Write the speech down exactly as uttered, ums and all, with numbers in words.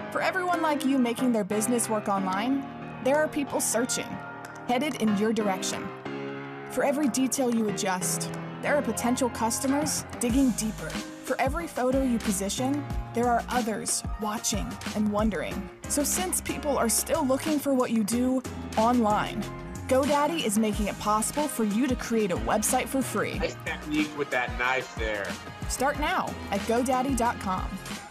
For everyone like you making their business work online, there are people searching, headed in your direction. For every detail you adjust, there are potential customers digging deeper. For every photo you position, there are others watching and wondering. So since people are still looking for what you do online, GoDaddy is making it possible for you to create a website for free. Nice technique with that knife there. Start now at GoDaddy dot com.